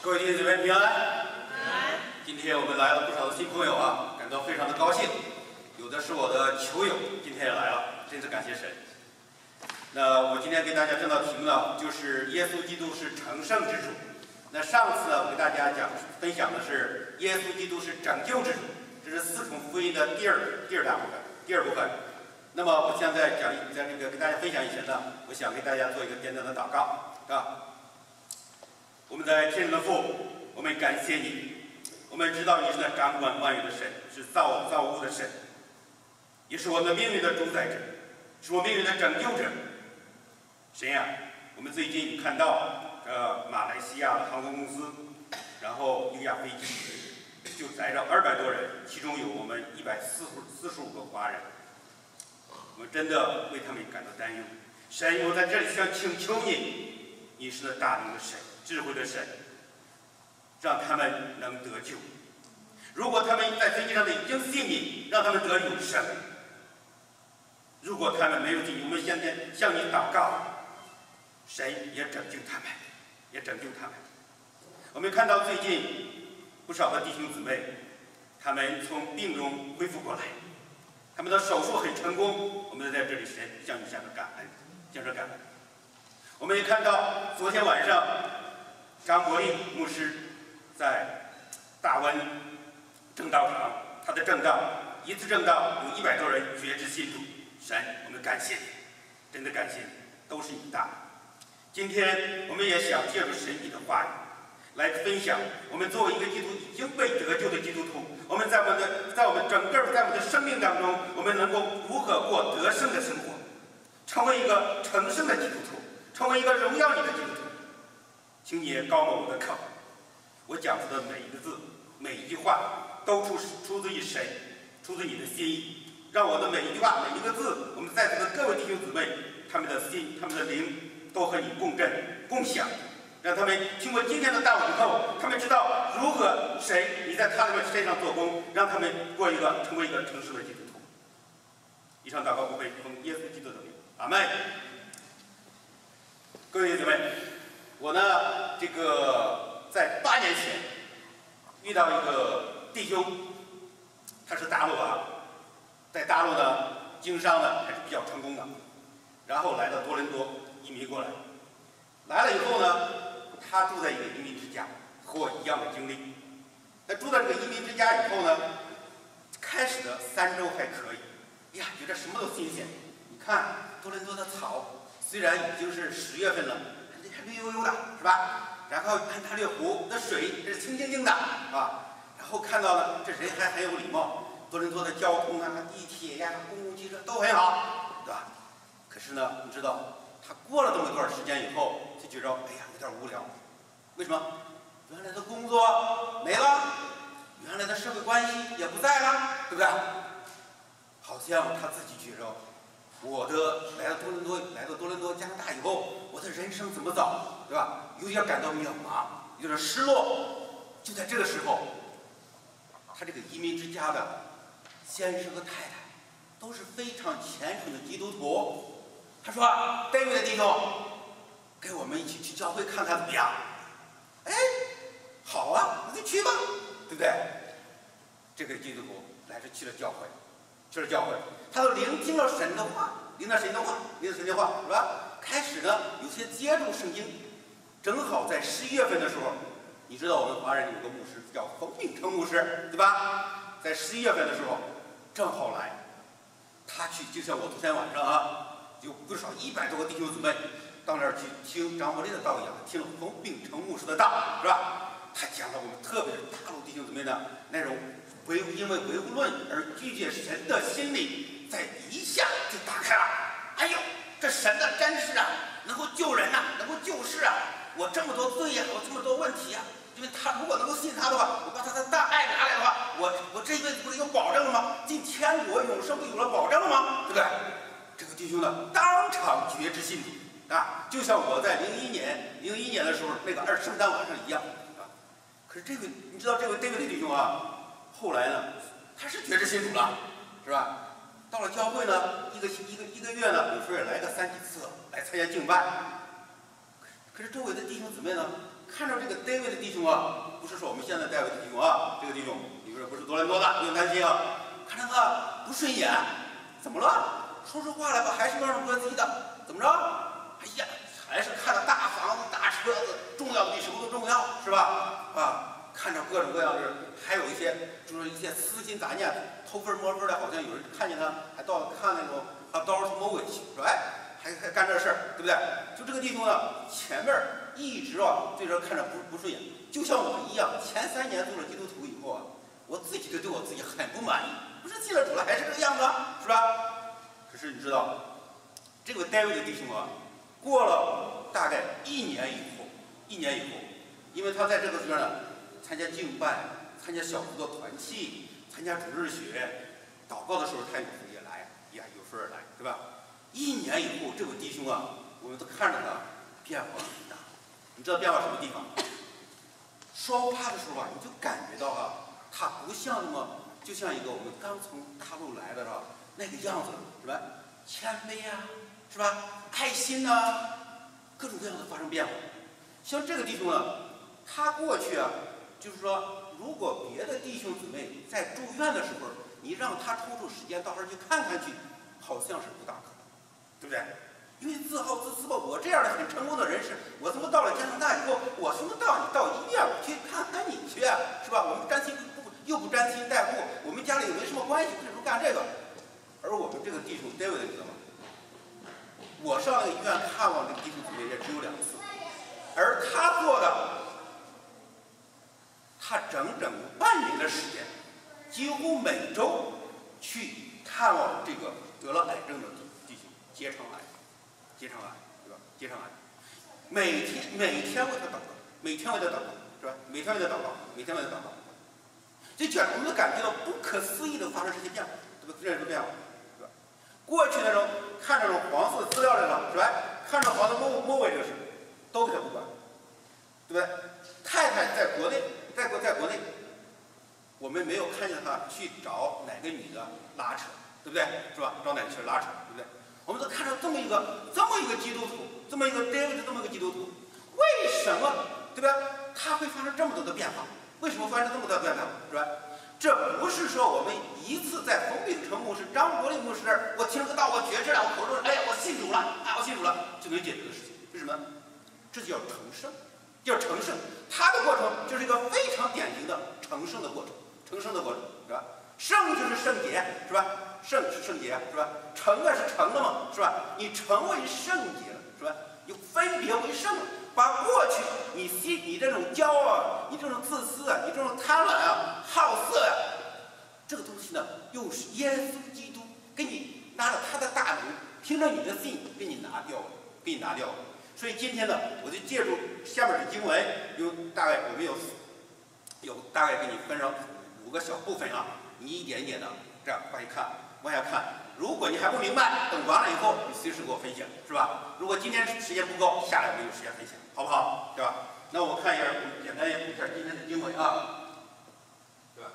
各位弟兄姊妹平安。今天我们来了不少的新朋友啊，感到非常的高兴。有的是我的球友，今天也来了，真是感谢神。那我今天给大家正道题目呢，就是耶稣基督是成圣之主。那上次呢，我给大家分享的是耶稣基督是拯救之主，这是四重福音的第二部分。那么我现在在这个跟大家分享以前呢，我想给大家做一个简单的祷告啊。我们在天上的父，我们感谢你，我们知道你是那掌管万有的神，是造物的神，也是我们命运的主宰者，是我命运的拯救者。神呀，我们最近看到马来西亚的航空公司，然后一架飞机就载着200多人，其中有我们145个华人。我们真的为他们感到担忧。神，我在这里想请求你，你是那大能的神，智慧的神，让他们能得救。如果他们在飞机上已经信你，让他们得永生；如果他们没有信你，我们现在向你祷告，神也拯救他们，我们看到最近不少的弟兄姊妹，他们从病中恢复过来。他们的手术很成功，我们在这里向你向着感恩。我们也看到昨天晚上张国立牧师在大温正道场，他的正道一次正道有100多人觉知信主。神，我们感谢你，真的感谢你，都是你大。今天我们也想借助神你的话语来分享，我们作为一个基督已经被得救的基督徒，我们在我们的生命当中，我们能够如何过得胜的生活，成为一个成圣的基督徒，成为一个荣耀你的基督徒。请你也高摩我的口，我讲出的每一个字、每一句话，都出自于神，出自你的心意。让我的每一句话、每一个字，我们在座的各位弟兄姊妹，他们的心、他们的灵，都和你共振、共享。让他们听过今天的道以后，他们知道如何你在他们身上做工，让他们成为一个成圣的基督徒。以上祷告不会奉耶稣基督的名，阿门。各位弟兄姊妹，我呢在8年前遇到一个弟兄，他是大陆在大陆呢经商呢还是比较成功的，然后来到多伦多移民过来，来了以后呢。他住在一个移民之家，和我一样的经历。他住在这个移民之家以后呢，开始的3周还可以，觉得什么都新鲜。你看多伦多的草，虽然已经是10月份了，还绿油油的，是吧？然后安大略湖的水是清清净的，啊。然后看到了这人还很有礼貌，多伦多的交通啊、地铁呀、公共汽车都很好，对吧？可是呢，你知道，他过了这么一段时间以后，就觉着有点无聊。为什么？原来的工作没了，原来的社会关系也不在了，对不对？好像他自己觉着，来到多伦多加拿大以后，我的人生怎么走，对吧？有点感到渺茫，有点失落。就在这个时候，他这个移民之家的先生和太太都是非常虔诚的基督徒。他说：“David弟兄，跟我们一起去教会看看怎么样？”好啊，那就去吧，对不对？这个基督徒去了教会，他都聆听了神的话，是吧？开始呢，有些接触圣经。正好在11月份的时候，你知道我们华人有个牧师叫冯秉成牧师，对吧？在11月份的时候，正好来，他去，就像我昨天晚上有不少100多个弟兄姊妹到那儿去听张伯苓的道一样，听了冯秉成牧师的道，是吧？他讲了我们特别是大陆弟兄姊妹的那种因为唯物论而拒绝神的心理，在一下就打开了。这神的真实能够救人能够救世我这么多罪我这么多问题因为他如果能够信他的话，我把他的大爱拿来的话，我这一辈子不是有保证了吗？进天国永生不有了保证了吗？对不对？这个弟兄呢，当场觉知信主就像我在01年的时候那个圣诞晚上一样可是你知道这位 David 弟兄后来呢，他是觉知信主了，是吧？到了教会呢，一个月呢，有时候也来个3、4次来参加敬拜。可是周围的弟兄姊妹呢， 看着这个 David 弟兄啊，不是说我们现在 David 弟兄啊，这个弟兄，你说不是多伦多的，不用担心啊。看着他不顺眼，怎么了？说出话来吧，还是让人关心的，怎么着？哎呀，还是看着大房子、大车子，重要的比什么都重要，是吧？啊，看着各种各样的人，还有一些就是一些私心杂念，偷分摸分的，好像有人看见他，还到看那种刀去摸尾去，是吧？哎。还干这事儿，对不对？就这个弟兄呢，前面一直啊对这看着不顺眼，就像我一样，前3年做了基督徒以后啊，我自己就对我自己很不满意，不是信了主了还是这个样子，是吧？可是你知道，这个David的弟兄啊，过了大概1年以后，因为他在这个边呢，参加敬拜，参加小组的团契，参加主日学，祷告的时候他有时候也来，呀，有时候也来，对吧？1年以后，这位弟兄啊，我们都看着他变化很大。你知道变化什么地方？说话的时候啊，你就感觉到啊，他不像那么，就像一个我们刚从大陆来的是吧？那个样子是吧？谦卑啊，是吧？爱心呐，各种各样的发生变化。像这个弟兄呢，他过去啊，就是说，如果别的弟兄姊妹在住院的时候，你让他抽出时间到这儿去看看去，好像是不大可能。对不对？因为自豪自私吧，我这样的很成功的人士，我怎么到了加拿大以后，我怎么到医院我去看看你去啊，是吧？我们又不沾亲带故，我们家里也没什么关系，为什么干这个？而我们这个弟兄 David 你知道吗？我上那个医院看望这个弟兄姊妹也只有2次，而他做的，他整整半年的时间，几乎每周去看望这个得了癌症的弟兄。结肠癌，对吧？每天为他祷告，每天为他祷告，是吧？每天为他祷告，这简直我们都感觉到不可思议的发生这些变化，对吧？这变化，是吧？过去那种看这种黄色资料这种，是吧？看着黄色摸尾这个事，都给他不管，对不对？太太在国内，在国内，我们没有看见他去找哪个女的拉扯，对不对？是吧？找哪个去拉扯，对不对？我们都看到这么一个基督徒，这么一个 David 这么一个基督徒，为什么对吧？他会发生这么多的变化？为什么发生这么多的变化？是吧？这不是说我们一次在冯秉成牧师、张国立牧师那儿，我听了个道，我觉知了，我口中哎呀，我信主了，就能解决的事情。为什么？这就叫成圣，它的过程就是一个非常典型的成圣的过程，是吧？圣就是圣洁，是吧？圣是圣洁，是吧？成啊是成了嘛，是吧？你成为圣洁了，是吧？你分别为圣了，把过去你这种骄傲，你这种自私啊，你这种贪婪啊、好色呀、这个东西呢，又是耶稣基督给你拿着他的大能，凭着你的信给你拿掉了，所以今天呢，我就借助下面的经文，我们有大概给你分成5个小部分啊，你一点一点的这样往下看。如果你还不明白，等完了以后你随时给我分享，是吧？如果今天时间不够，下来没有时间分享，好不好？对吧？那我看一下，我们简单读一下今天的经文啊，对吧？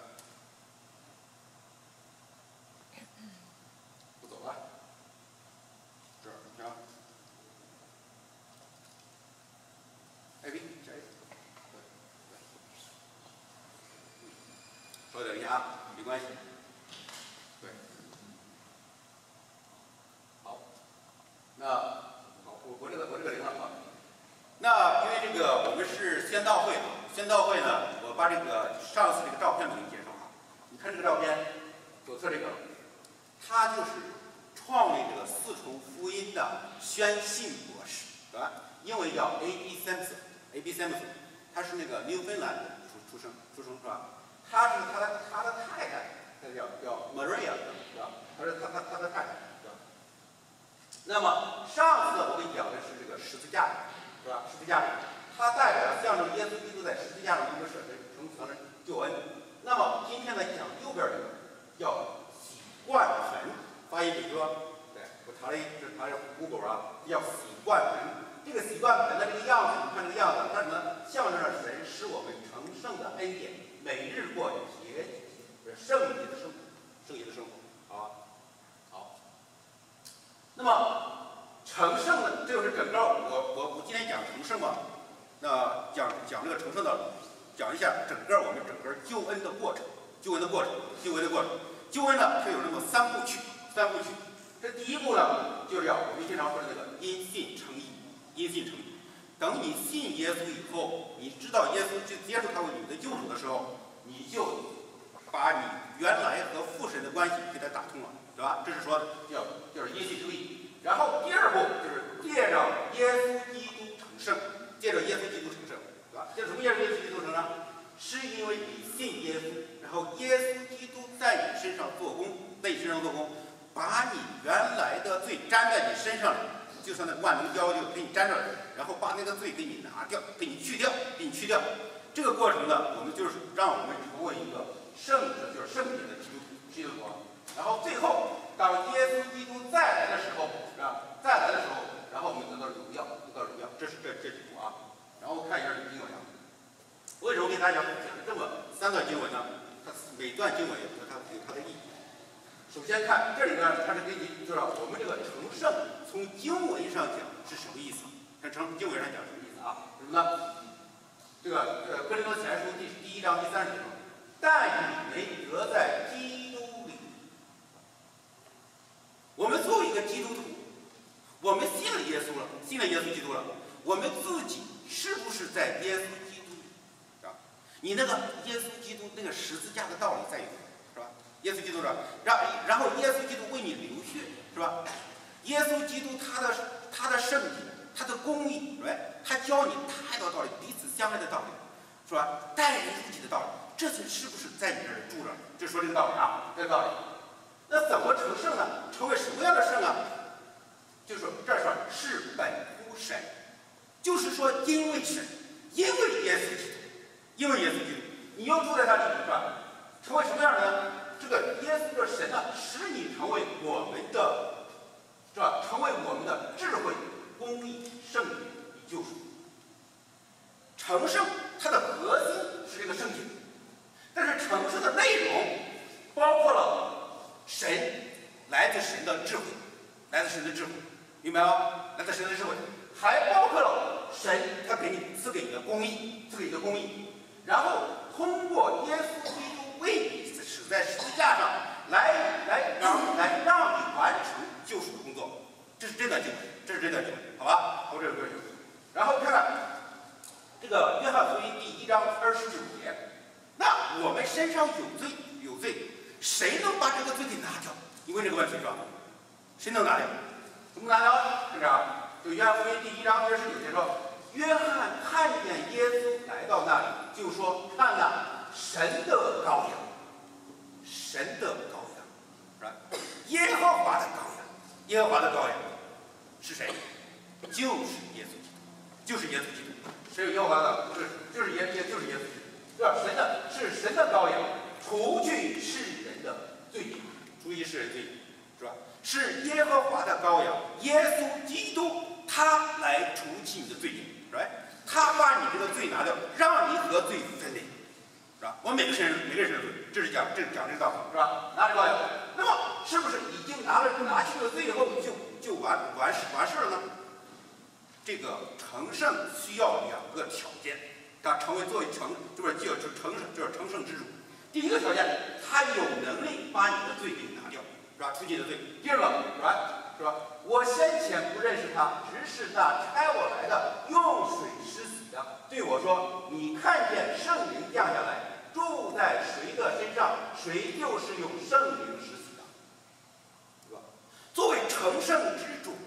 不走了，这儿你看。A，下一个。稍等一下啊，没关系。对。好。那好，我这个领了啊。那因为这个我们是宣道会啊，我把这个上次这个照片给你介绍啊。你看这个照片，左侧这个，它就是创立这个4重福音的宣信博士，对吧？英文叫 A.B. Simpson，他是那个纽芬兰出生是吧？他是他的太太，他叫 Maria， 对吧？他是他的太太，对吧？那么上次我给你讲的是这个十字架，是吧？十字架，它代表象征耶稣基督在十字架上为我们舍身成全了救恩。那么今天呢，讲右边这个叫洗冠盆，发音比如说，对我查了Google 啊，叫洗冠盆。这个洗冠盆的这个样子，你看这个样子，它什么？象征着神使我们成圣的恩典，每日过圣洁的生活啊。好，那么成圣呢，这就是整个我今天讲成圣嘛。 那讲这个成圣道理，讲一下我们整个救恩的过程。救恩呢，它有这么三部曲。这第一步呢，就是我们经常说的那个因信称义。等你信耶稣以后，你知道耶稣去接受他为你的救主的时候，你就把你原来和父神的关系给他打通了，对吧？这是说就是因信称义。然后第二步就是借着耶稣基督成圣，对吧？这什么叫耶稣基督成圣？是因为你信耶稣，然后耶稣基督在你身上做工，把你原来的罪粘在你身上，就像那个万能胶就给你粘上，然后把那个罪给你拿掉，给你去掉。这个过程呢，我们就是让我们成为一个圣洁的基督徒。然后最后，当耶稣基督再来的时候，然后我们得到荣耀。这是这几步啊。然后看一下这个经文啊。为什么给大家讲这么三段经文呢？它每段经文有它的意义。首先看这里呢，它是给你就是我们这个成圣从经文上讲是什么意思？从经文上讲什么意思啊？什么呢？这个哥林多前书第1章第30节，但你们得在基督里。我们作为一个基督徒，我们信了耶稣基督了，我们自己是不是在耶稣基督里？你那个耶稣基督那个十字架的道理在于，是吧？耶稣基督然后耶稣基督为你流血，是吧？耶稣基督他的圣洁，他的公义，他教你太多道理，彼此相爱的道理，是吧？待人如己的道理，这些是不是在你这里住着？就说这个道理啊，这个道理。那怎么成圣呢？成为什么样的圣啊？就是说这说是本乎神，就是说因为神，因为耶稣基督，你又住在他里面，是吧？成为什么样的呢？这个耶稣的神呢，使你成为我们的，是吧？成为我们的智慧、公义、圣洁与救赎。成圣它的核心是这个圣洁，但是成圣的内容包括了来自神的智慧，明白吗？来自神的智慧，还包括了神他赐给你的公义，然后通过耶稣基督为你死在十字架上，来让你完成救赎的工作。这是这段经文，好吧？这个经文。然后看看这个约翰福音第1章29节，那我们身上有罪，谁能把这个罪给拿掉？你问这个问题是吧？谁能拿掉？怎么拿掉？是不是？就约翰福音第1章29节说，约翰看见耶稣来到那里，就说：“看哪，神的羔羊，是吧？耶和华的羔羊是谁？就是耶稣基督。谁有耶和华的？就是耶稣基督，是吧？神的羔羊，除去世人的罪孽，是吧？是耶和华的羔羊，耶稣基督，他来除去你的罪孽，是吧？他把你这个罪拿掉，让你和罪分离，是吧？我们每个人的罪，这是讲这个道理，是吧？拿这羔羊，那么是不是已经拿去了罪以后就完事了呢？这个成圣需要2个条件，他成为作为成圣之主。第一个条件，他有能力把你的罪给拿掉，是吧？除去你的罪。第二个，是吧？我先前不认识他，只是那差我来的用水施洗的对我说：“你看见圣灵降下来，住在谁的身上，谁就是用圣灵施洗的。”对吧？作为成圣之主，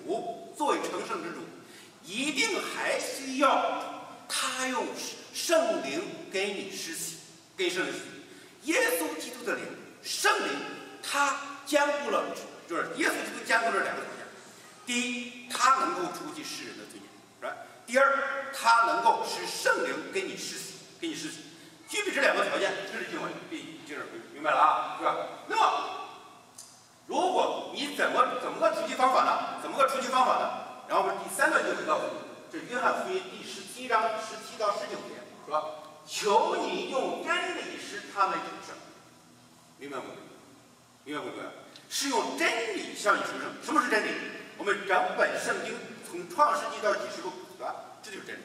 一定还需要他用圣灵给你施洗，给圣灵施洗。耶稣基督的灵，圣灵，他兼顾了，就是耶稣基督兼顾了2个条件。第一，他能够除去世人的罪孽，是吧？第二，他能够使圣灵给你施洗。具备这2个条件，这是经文，就是明白了啊，是吧？那么，如果你怎么个除去方法呢？然后我们第3段经文告诉你，这是约翰福音第17章17到19节，说：“求你用真理使他们成圣。”明白不？是用真理向你成圣。什么是真理？我们整本圣经从创世纪到启示录，对吧？这就是真理。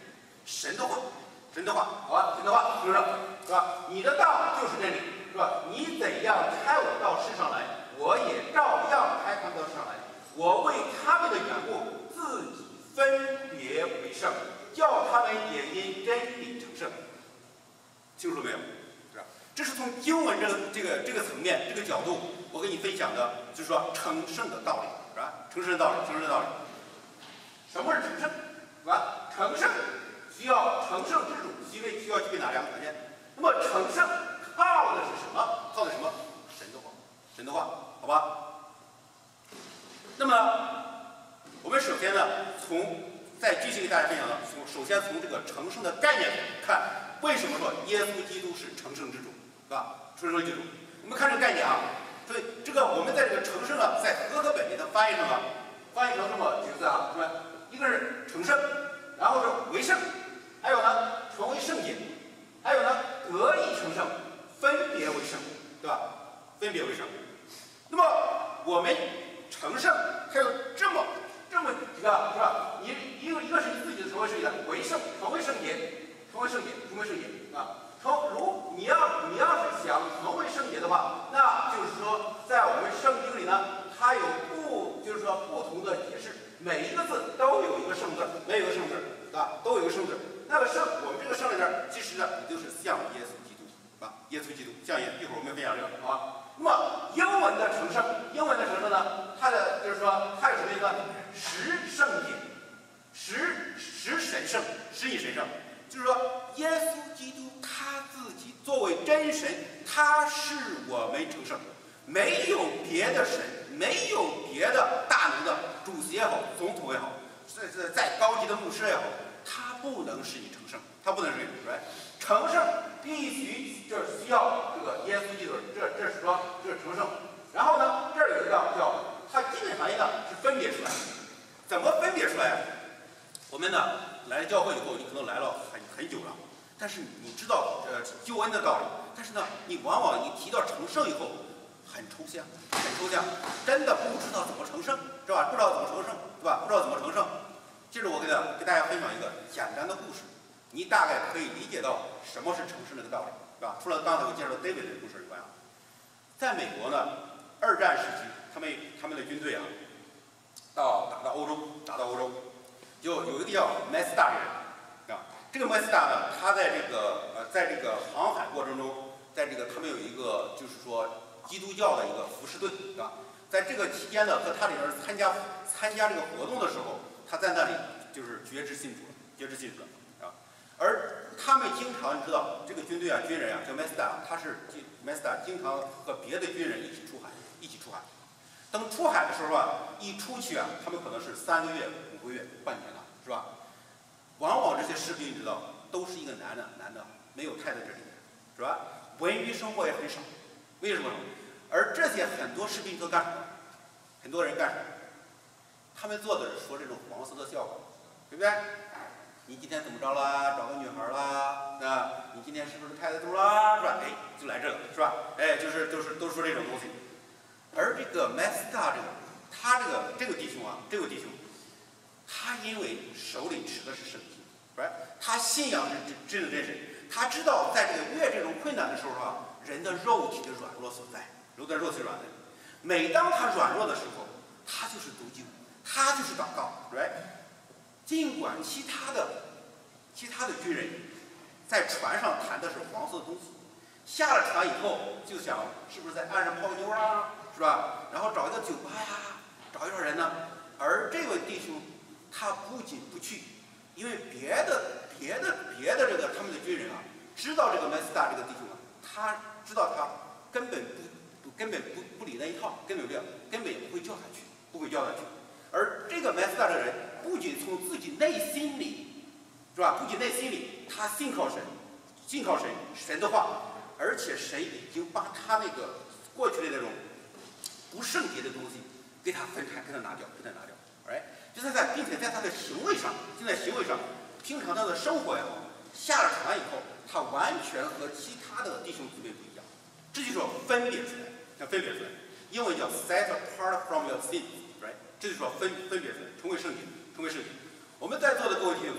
神的话，神的话，好吧，神的话就是是吧？你的道就是真理，是吧？你怎样差我到世上来，我也照样差他们到世上来。我为他们的缘故，自己分别为圣，叫他们也因真理成圣。清楚没有？是吧？这是从经文这个层面、这个角度，我跟你分享的，就是说成圣的道理，是吧？成圣的道理，成圣的道理。什么是成圣？是吧？成圣需要成圣之主需要具备哪两个条件？那么成圣靠的是什么？靠的什么？神的话，神的话，好吧？那么我们首先呢，再继续给大家分享的，首先从这个成圣的概念看，为什么说耶稣基督是成圣之主，是吧？成圣之主，我们看这个概念啊，所以这个我们在这个成圣啊，在和合本里它翻译成这么几个字啊，是吧？一个是成圣，然后是为圣，还有呢成为圣洁，还有呢得以成圣，分别为圣，对吧？分别为圣。那么我们成圣还有这么几个，是吧？一个是你自己的成为圣洁，为圣，成为圣洁，成为圣洁，成为圣洁啊。你要是想成为圣洁的话，那就是说在我们圣经里呢，它有不同的解释。每一个字都有一个圣字，没有一个圣字啊，都有一个圣字。那个圣，我们这个圣里边，其实呢，也就是像耶稣基督啊，耶稣基督像一会儿我们分享这个，好吧？那么英文的成圣呢，它的就是说它有什么意思呢？使圣洁，使神圣，使你神圣，就是说耶稣基督他自己作为真神，他使我们成圣，没有别的神。没有别的大能的主席也好，总统也好，再高级的牧师也好，他不能使你成圣，他不能使你成圣，必须就是需要这个耶稣基督，这是说这是成圣。然后呢，这儿有一个叫它基本含义呢是分别出来，怎么分别出来？我们呢来教会以后，你可能来了很久了，但是你知道救恩的道理，但是呢，你往往一提到成圣以后。很抽象，真的不知道怎么成圣，是吧？不知道怎么成圣，对吧？不知道怎么成圣。接着我给大家分享一个简单的故事，你大概可以理解到什么是成圣这个道理，是吧？除了刚才我介绍 David 的故事以外啊，在美国呢，二战时期，他们的军队啊，打到欧洲，就有一个叫麦斯大的人啊，这个麦斯大呢，他在这个航海过程中，他们有一个就是说。基督教的一个服饰队，是吧？在这个期间呢，和他里边参加这个活动的时候，他在那里就是决志信主了，啊。而他们经常，你知道，这个军队啊，军人啊，叫麦斯达，麦斯达经常和别的军人一起出海。等出海的时候啊，一出去啊，他们可能是3个月、5个月、半年了，是吧？往往这些士兵，你知道，都是一个男的，没有太在这里面，是吧？文娱生活也很少。为什么？而这些很多士兵都干什么？很多人干什么？他们做的是说这种黄色的笑话，对不对？你今天怎么着啦？找个女孩啦？啊，你今天是不是太太肚啦？是吧？哎，就来这个，是吧？哎，都说这种东西。而这个麦斯大这个弟兄啊，他因为手里持的是圣经，是吧？他信仰是真的真神，他知道在这个越这种困难的时候啊。人的肉体的软弱所在，每当他软弱的时候，他就是读经，他就是祷告 ，right？ 尽管其他的军人在船上谈的是黄色的东西，下了船以后就想是不是在岸上泡个妞啊，是吧？然后找一个酒吧呀，找一找人呢。而这位弟兄他不仅不去，因为别的这个他们的军人啊，知道这个麦斯大这个弟兄啊，他知道他根本不理那一套，根本也不会叫他去，而这个麦斯大这个人不仅从自己内心里，是吧？他信靠神的话，而且神已经把他那个过去的那种不圣洁的东西给他分开，给他拿掉，哎，并且在他的行为上，平常他的生活也好，下了船以后，他完全和其他的弟兄姊妹不一样。这就是说分别出来，英文叫 set apart from your sin， right？ 这就是说分别出来，成为圣洁。我们在座的各位弟兄姊妹，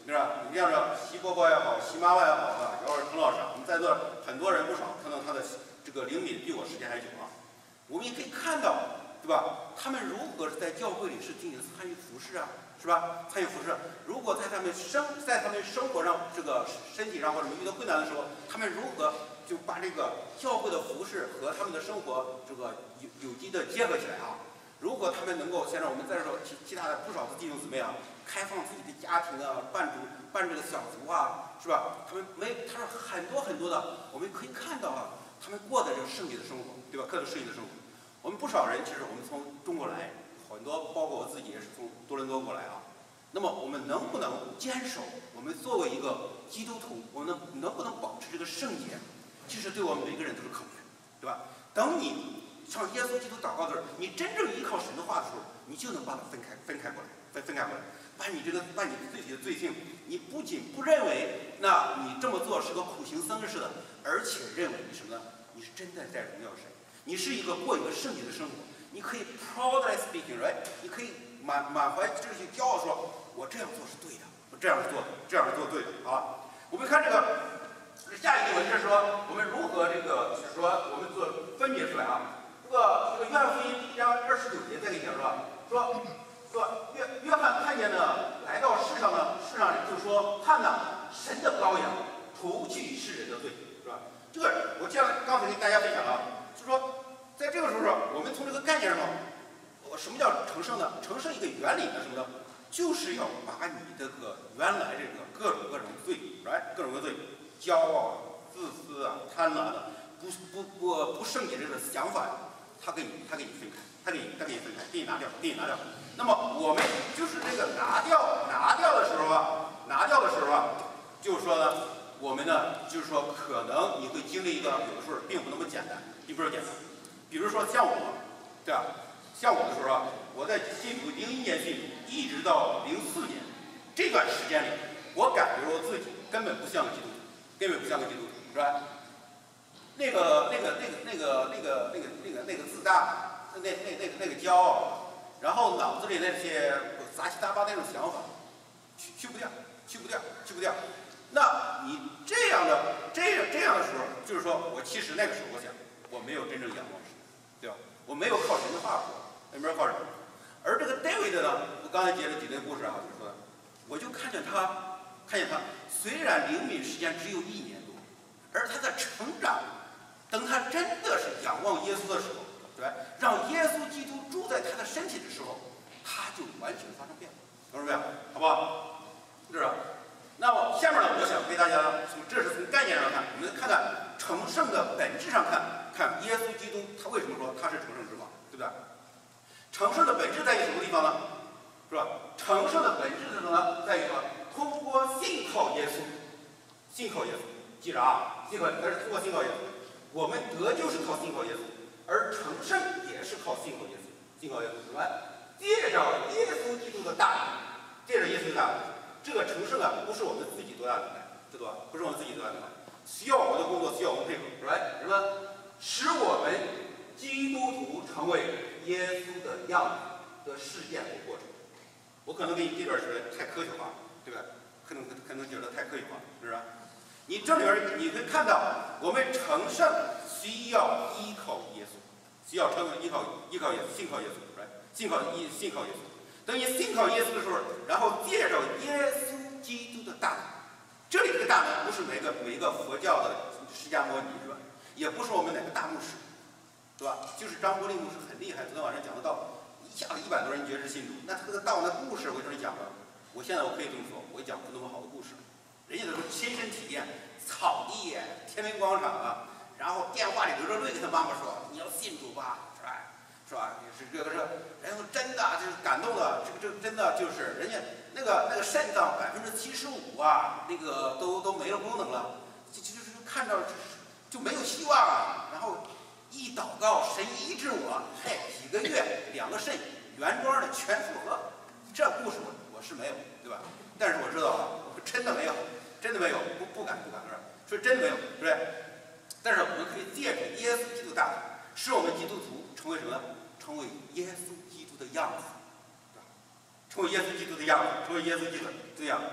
对吧？你像这习伯伯也好，习妈妈也好啊，姚尔腾老师，我们在座很多人不少，可能他的这个灵敏比我时间还久啊。我们也可以看到，对吧？他们如何在教会里是进行参与服侍啊，是吧？参与服侍。如果在他们生活上这个身体上或者遇到困难的时候，他们如何就把这个教会的服侍和他们的生活这个有机的结合起来啊？如果他们能够，现在我们在这说其他的不少的弟兄姊妹啊，开放自己的家庭啊，办这个小组啊，是吧？他是很多的，我们可以看到啊，他们过的这个圣洁的生活，对吧？过的圣洁的生活。我们不少人其实我们从中国来，很多包括我自己也是从多伦多过来啊。那么我们能不能坚守？我们作为一个基督徒，我们能不能保持这个圣洁？其实对我们每个人都是考验，对吧？等你向耶稣基督祷告的时候，你真正依靠神的话的时候，你就能把它分开过来，把你自己的罪性，你不仅不认为那你这么做是个苦行僧似的，而且认为你什么呢？你是真的在荣耀神，你是过一个圣洁的生活，你可以 proudly speaking right， 你可以满怀这些骄傲说，我这样做是对的，我这样做对的啊。我们看这个下一个文是说我们如何就是说我们做分别出来啊。这个约翰福音1章29节再给你讲说约翰看见呢来到世上就说看呐，神的羔羊，除去世人的罪，是吧？这个我刚才跟大家分享了，就说在这个时候我们从这个概念上，什么叫成圣呢？成圣一个原理呢什么呢？就是要把你这个原来这个各种罪，各种罪，骄傲、自私啊、贪婪的、不圣洁这个想法，他给你分开，他给你分开，给你拿掉。那么我们就是这个拿掉的时候啊，就是说呢，我们呢就是说可能你会经历一个有的时候并不那么简单，并不是简单。比如说像我，对吧？像我的时候啊，我在信主01年信主，一直到04年这段时间里，我感觉我自己根本不像个基督徒，是吧？那个自大，那个骄傲，然后脑子里那些杂七杂八那种想法，去不掉。那你这样的时候，就是说我其实那个时候我想，我没有真正仰望神，对吧？我没有靠神的话活，没有靠神。而这个 David 呢，我刚才接了几段故事啊，就是说，我就看见他，虽然灵敏时间只有1年多，而他的成长，等他真的是仰望耶稣的时候，对吧？让耶稣基督住在他的身体的时候，他就完全发生变化，懂没有？好不好？是吧？那么下面呢，我想给大家这是从概念上看，我们看看成圣的本质上看耶稣基督他为什么说他是成圣之王，对不对？成圣的本质在于什么地方呢？是吧？成圣的本质是什么呢？在于说通过信靠耶稣，记着啊，但是通过信靠耶稣，我们得救是靠信靠耶稣，而成圣也是靠信靠耶稣，什么？借着耶稣基督的大能，这个成圣啊，不是我们自己多大能耐，知道吧？不是我们自己多大能耐，需要我们的工作，需要我们配合，是吧？什么？使我们基督徒成为耶稣的样子的事件和过程。我可能给你这段说的太科学化了，对吧？可能觉得太科学化了，是不是？你这里边你会看到，我们成圣需要依靠耶稣，需要依靠耶稣，信靠耶稣，是吧？信靠耶稣。等你信靠耶稣的时候，然后借着耶稣基督的大能，这里这个大能不是每一个佛教的释迦摩尼，是吧？也不是我们哪个大牧师，对吧？就是张国立牧师很厉害，昨天晚上讲的道，一下子100多人觉知信主。那他这个道那故事，我跟你讲了，我现在我可以这么说，我讲不那么好的故事，人家都是亲身体验，草地天安门广场啊，然后电话里流着泪跟他妈妈说：“你要信主吧，是吧？是这个，然后真的就是感动的，这真的就是人家那个肾脏75%啊，那个都没了功能了，就是看着就没有希望啊。然后一祷告，神医治我，几个月2个肾原装的全复合。这故事我是没有，对吧？但是我知道啊，真的没有，不敢说真的没有，对不对？但是我们可以借着耶稣基督大能，使我们基督徒成为什么呢？成为耶稣基督的样子，对吧？成为耶稣基督的样子，成为耶稣基督的样子。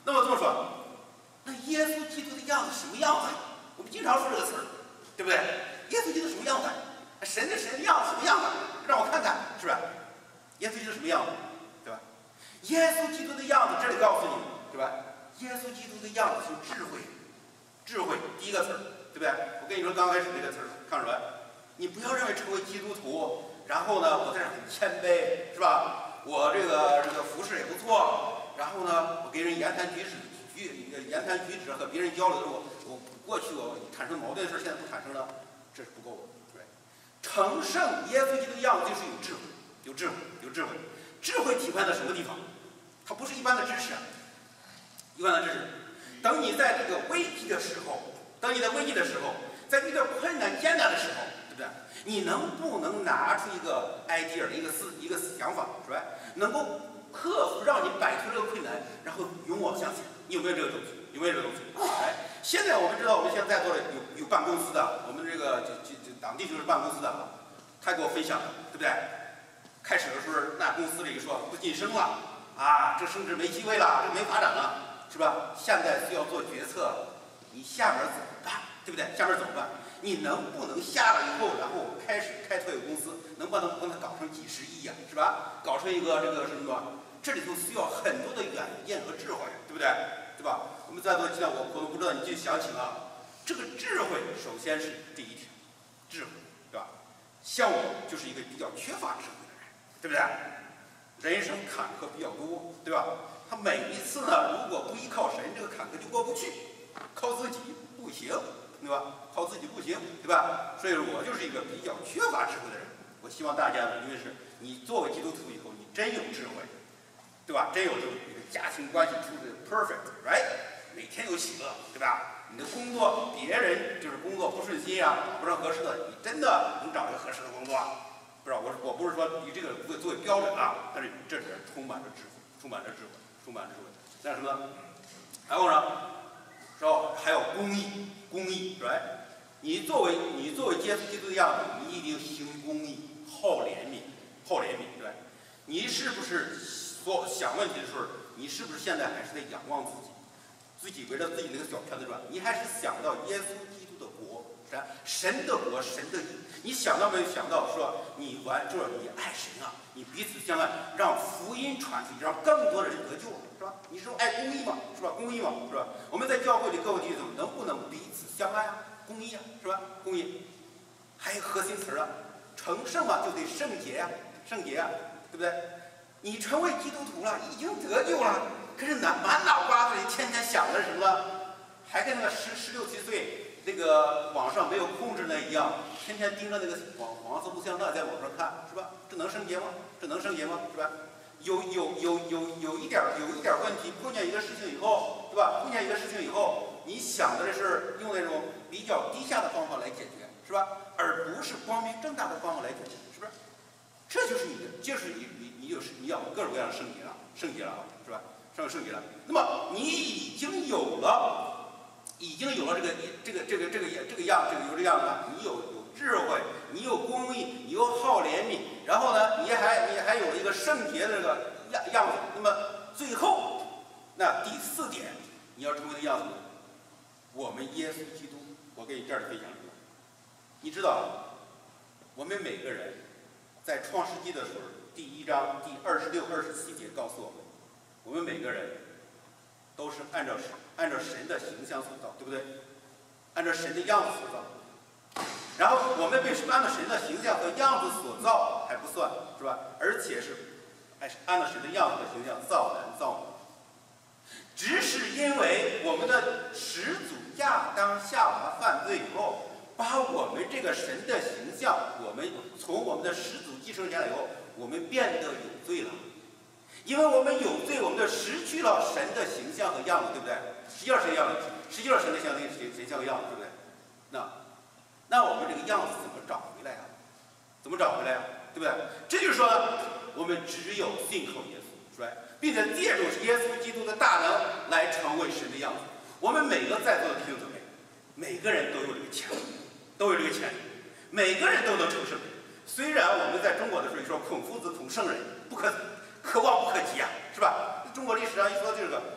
那么这么说，那耶稣基督的样子什么样子？我们经常说这个词儿，对不对？耶稣基督什么样子？神的样子什么样子？让我看看，是不是？耶稣基督什么样子，对吧？耶稣基督的样子，这里告诉你，对吧？耶稣基督的样子是智慧，智慧第一个词儿，对不对？我跟你说，刚开始这个词儿看出来，你不要认为成为基督徒，然后呢，我在这很谦卑，是吧？我这个服饰也不错，然后呢，我给人言谈举止和别人交流的时候，我过去我产生矛盾的事，现在不产生了，这是不够的，对。成圣耶稣基督的样子就是有智慧，有智慧，有智慧。智慧体现在什么地方？它不是一般的知识啊，一般的知识。等你在这个危机的时候，在遇到困难艰难的时候，对不对？你能不能拿出一个 idea 一个想法，是吧？能够克服，让你摆脱这个困难，然后勇往向前。你有没有这个东西？有没有这个东西？哎，现在我们知道，我们现在在座的有办公司的，我们这个党弟兄是办公司的啊，他给我分享的，对不对？开始的时候，那公司里说不晋升了啊，这升职没机会了，这没发展了，是吧？现在需要做决策，你下边怎么办？对不对？下边怎么办？你能不能下了以后，然后我们开始开拓一个公司，能不能搞成几十亿呀，是吧？搞成一个这个什么？这里头需要很多的远见和智慧，对不对？对吧？我们在座今天我可能不知道，你就想起了这个智慧，首先是第一条，智慧，对吧？像我就是一个比较缺乏智慧的人，对不对？人生坎坷比较多，对吧？他每一次呢，如果不依靠神，这个坎坷就过不去，靠自己不行，对吧？靠自己不行，对吧？所以我就是一个比较缺乏智慧的人。我希望大家呢，因为是你作为基督徒以后，你真有智慧，对吧？真有智慧，你的家庭关系处的 perfect，right？ 每天有喜乐，对吧？你的工作，别人就是工作不顺心啊，不是合适的，你真的能找一个合适的工作？不知道，我不是说以这个作为标准啊，但是这里边充满着智慧，充满着智慧，充满着智慧。那什么呢？然后呢？说还有公义，对吧？你作为耶稣基督的样子，你一定行公义，好怜悯，对吧？你是不是想问题的时候，你是不是现在还是在仰望自己围着自己那个小圈子转？你还是想到耶稣基督的国，神的国，神的义？你想到没有想到说就是你爱神啊，你彼此相爱，让福音传出去，让更多的人得救，是吧？你是爱公义嘛，是吧？公义嘛，是吧？我们在教会里各个弟兄能不能彼此相爱啊？公义啊，是吧？公义，还有核心词啊，成圣啊，就得圣洁啊，对不对？你成为基督徒了，已经得救了，可是满脑瓜子里天天想的什么？还跟那个16、17岁那个网上没有控制那一样，天天盯着那个黄色录像带在网上看，是吧？这能圣洁吗？是吧？有一点问题，碰见一个事情以后，对吧？你想的是用那种比较低下的方法来解决，是吧？而不是光明正大的方法来解决，是不是？这就是你要各种各样的圣洁了，是吧？圣洁了。那么你已经有了这个样子了，你有智慧，你有公义，你有好怜悯，然后呢，你还有了一个圣洁的这个样子。那么最后，那第4点，你要成为的样子，我们耶稣基督，我给你这儿分享一个，你知道，我们每个人在创世纪的时候，第1章第26、27节告诉我们每个人都是按照神的形象所造，对不对？按照神的样子所造。然后我们被按照神的形象和样子所造还不算，是吧？而且是按照神的样子和形象造男造女。只是因为我们的始祖亚当夏娃犯罪以后，把我们这个神的形象，我们从我们的始祖继承下来以后，我们变得有罪了。因为我们有罪，我们就失去了神的形象和样子，对不对？失去了神的样子，失去了神的形象和样子，对不对？那我们这个样子怎么找回来啊？对不对？这就是说，我们只有信靠耶稣，是吧？并且借助耶稣基督的大能来成为神的样子。我们每个在座的弟兄姊妹，每个人都有这个潜力，每个人都能成圣人。虽然我们在中国的时候说孔夫子孔圣人，可望不可及啊，是吧？中国历史上一说这个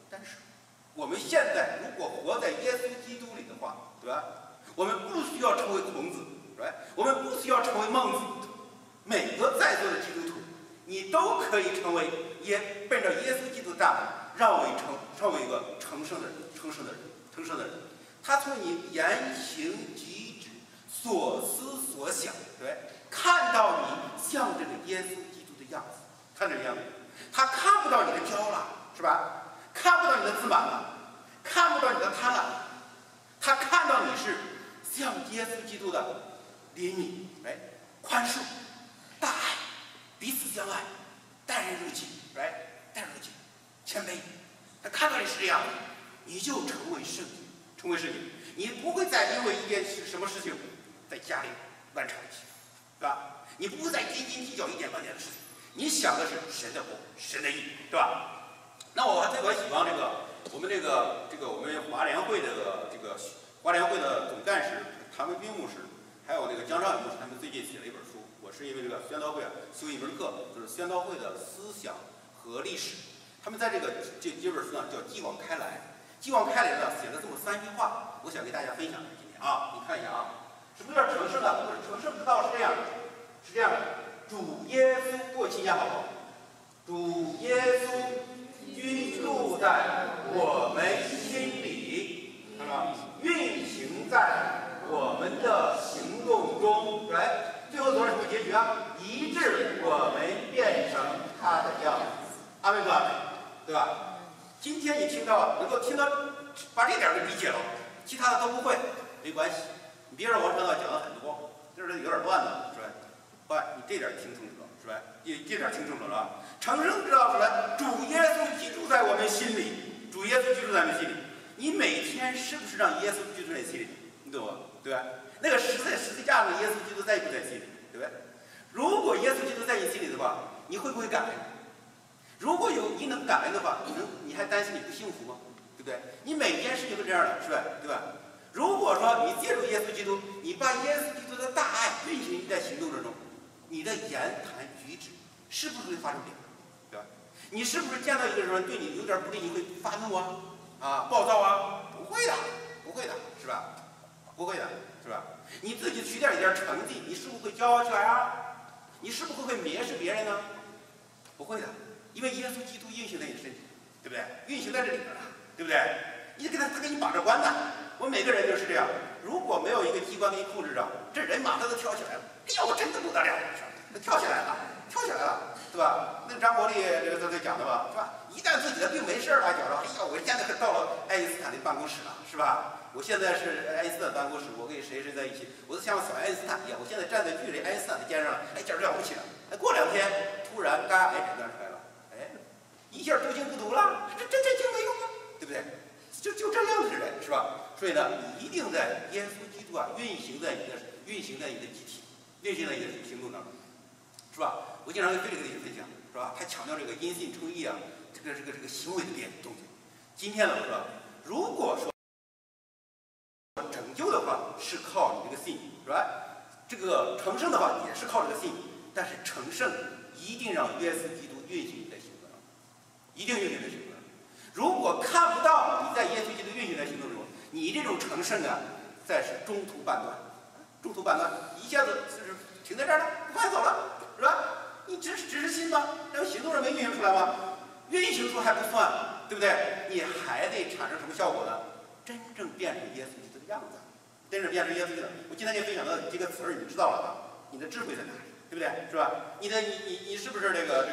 但是我们现在如果活在耶稣基督里的话，对吧？我们不需要成为孔子，对吧？我们不需要成为孟子，每个在座的基督徒，你都可以成为奔着耶稣基督的大门，成为一个成圣的人。他从你言行举止、所思所想，对，看到你像这个耶稣基督的样子，看这个样子，他看不到你的骄傲，是吧？看不到你的自满了，看不到你的贪婪，他看到你是像耶稣基督的怜悯，哎，宽恕、大爱，彼此相爱，待人如己，哎，待人如己，谦卑。他看到你是这样的，你就成为圣洁，你不会再因为一件什么事情在家里乱吵一气，对吧？你不会再斤斤计较一点半点的事情，你想的是神的国、神的义，对吧？那我还特别喜欢我们华联会的总干事谭维斌牧师，还有江少宇牧师，他们最近写了一本书。我是因为宣道会修一门课，就是宣道会的思想和历史。他们在这本书呢叫《继往开来》。继往开来呢写了这么3句话，我想给大家分享。今天啊，你看一下啊，什么叫成圣呢？成圣之道是这样的，主耶稣过去一下好不好？主耶稣居住在我们心里，看到吗？运行在我们的行动中，来，最后走到什么结局啊？以致我们变成他的样子。阿门不阿门？对吧？今天你能够听到，把这点给理解了，其他的都不会，没关系。你别让王传道讲了很多，就是有点乱了，是吧？你这点听清楚了，是吧？这点听清楚了吧？成圣之道是吧？主耶稣居住在我们心里，主耶稣居住在我们心里。你每天是不是让耶稣居住在心里？你懂吗？对吧？那个十字架上的耶稣基督在不在心里？对不对？如果耶稣基督在你心里的话，你会不会感恩？如果你能感恩的话，你还担心你不幸福吗？对不对？你每件事情都这样的，是吧？对吧？如果说你借助耶稣基督，你把耶稣基督的大爱运行在行动之中，你的言谈举止是不是会发生变化？对吧？你是不是见到一个人对你有点不利，你会发怒啊、暴躁啊？不会的，是吧？不会的，是吧？你自己取点成绩，你是不是会骄傲起来啊？你是不是会蔑视别人呢？不会的，因为耶稣基督运行在你身体，对不对？运行在这里边了，对不对？他给你把着关呢。我们每个人就是这样，如果没有一个机关给你控制着，这人马上都跳起来了。哎呀，我真的不得了，他跳起来了，对吧？那张国立这个讲的吧，是吧？一旦自己的病没事了，讲说，哎呀，我现在可到了爱因斯坦的办公室了，是吧？我现在是爱因斯坦办公室，我跟谁在一起，我都像小爱因斯坦一样，我现在站在距离爱因斯坦的肩上了，哎，简直了不起了。过2天，突然肝癌诊断出来了，哎，一下读经不读了，这经没用啊，对不对？就这样的人，是吧？所以呢，你一定在耶稣基督运行在你的机体，运行在你的行动当中，是吧？我经常跟菲利克分享，是吧？他强调这个因信称义这个行为的动作。今天呢，是吧？如果说拯救的话是靠你这个信，是吧？这个成圣的话也是靠这个信，但是成圣一定让耶稣基督运行在行动上，一定运行在行动上。如果看不到你在耶稣基督运行在行动中，你这种成圣再是中途半段，一下子就是停在这儿了，不快走了，是吧？你只是信吗？然后行动上没运行出来吗？运行出还不算，对不对？你还得产生什么效果呢？真正变成耶稣基督的样子，我今天就分享的几个词儿，你知道了吧？你的智慧在哪里？对不对？是吧？你是不是这个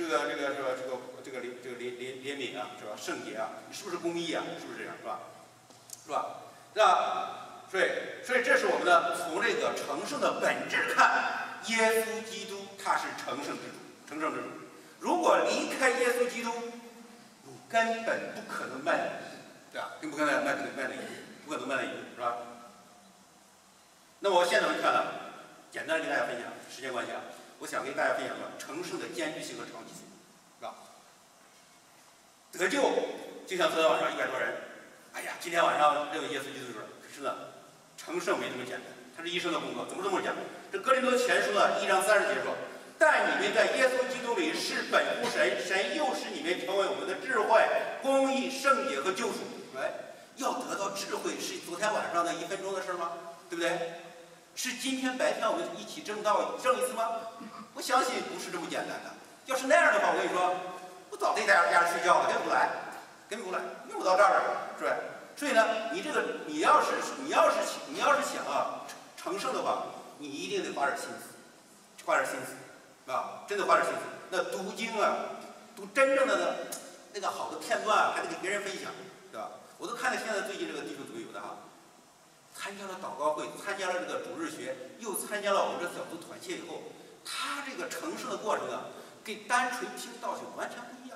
怜悯啊？是吧？圣洁啊？你是不是公义啊？是不是这样？是吧？所以这是我们呢从这个成圣的本质看，耶稣基督他是成圣之主。如果离开耶稣基督，你根本不可能迈那一步，对吧？不可能迈那一步，是吧？那我现在我们看了，简单的给大家分享，时间关系我想跟大家分享成圣的艰巨性和长期性，是吧？得救就像昨天晚上100多人，哎呀，今天晚上认为耶稣基督是，可是呢，成圣没这么简单，它是一生的功课。怎么这么讲？这哥林多前书呢1章30节说：“但你们在耶稣基督里是本乎神，神又使你们成为我们的智慧、 公义、圣洁和救赎。哎，要得到智慧是昨天晚上的1分钟的事吗？对不对？是今天白天我们一起正道正一次吗？我相信不是这么简单的。要是那样的话，我跟你说，我早在家里睡觉了，根本不来，用不到这儿，是吧？所以呢，你要是想啊成圣的话，你一定得花点心思，啊，真的花点心思。那读经啊，读真正的那个好的片段啊，还得给别人分享，对吧？我都看见现在最近这个弟兄组有的哈，参加了祷告会，参加了这个主日学，又参加了我们这小组团契以后，他这个成圣的过程啊，跟单纯听道学完全不一样。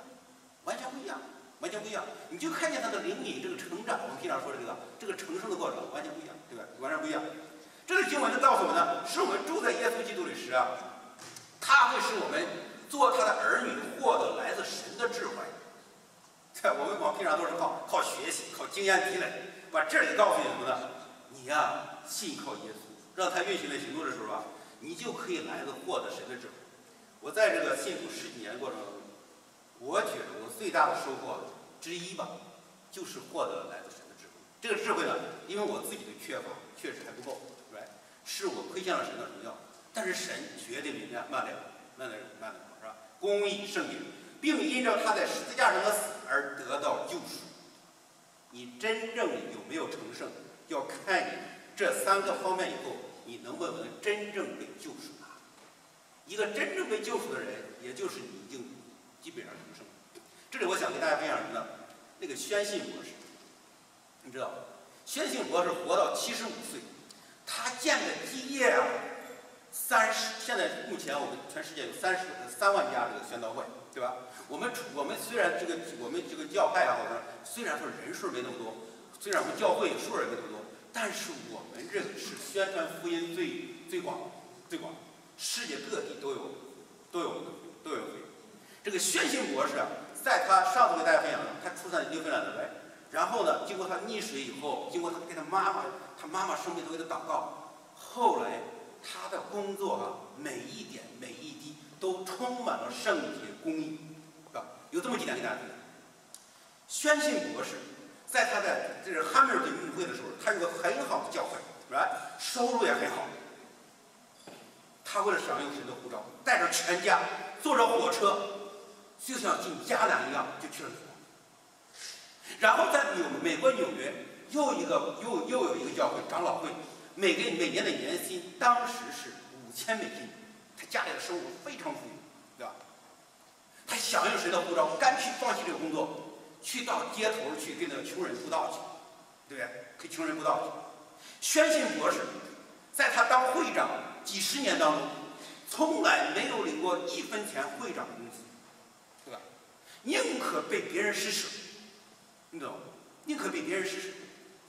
你就看见他的灵敏这个成长，我们平常说这个成圣的过程完全不一样，对吧？完全不一样。这个经文就告诉我们呢，是我们住在耶稣基督里时啊，他会使我们做他的儿女，获得来自神的智慧。我们平常都是靠学习、靠经验积累。把这里告诉你什么呢？你呀，信靠耶稣，让他运行在行动的时候啊，你就可以来自获得神的智慧。我在这个信主10几年的过程中，我觉得我最大的收获之一吧，就是获得来自神的智慧。这个智慧呢，因为我自己的缺乏，确实还不够，对吧？是我亏欠了神的荣耀，但是神绝对比慢点，是吧？公义圣洁，并因着他在十字架上的死而得到救赎。你真正有没有成圣，要看你这3个方面以后，你能不能真正被救赎了。一个真正被救赎的人，也就是你已经基本上成圣。这里我想跟大家分享什么呢？那个宣信博士，你知道，宣信博士活到75岁，他建的基业啊现在目前我们全世界有3万家这个宣道会，对吧？我们虽然我们这个教派啊，虽然说人数没那么多，虽然我们教会数人没那么多，但是我们这个是宣传福音最广，世界各地都有会。这个宣信博士啊，在他上次给大家分享的，他出生在纽芬兰的，然后呢，经过他溺水以后，经过他跟他妈妈生病都给他祷告，后来他的工作啊，每一点每一滴都充满了圣洁公义，有这么几点给大家分享。宣信博士在他的这是汉密尔顿运会的时候，他有个很好的教会，收入也很好。他为了享用神的护照，带着全家坐着火车，就像进迦南一样，就去了美国。然后在美国纽约又有一个教会长老会，每年的年薪当时是$5000，他家里的收入非常富裕，对吧？他享用神的护照，干脆放弃这个工作，去到街头去跟那个穷人布道去，对不对？给穷人布道去。宣信博士在他当会长几十年当中，从来没有领过1分钱会长的工资，对吧？宁可被别人施舍，你懂吗？宁可被别人施舍。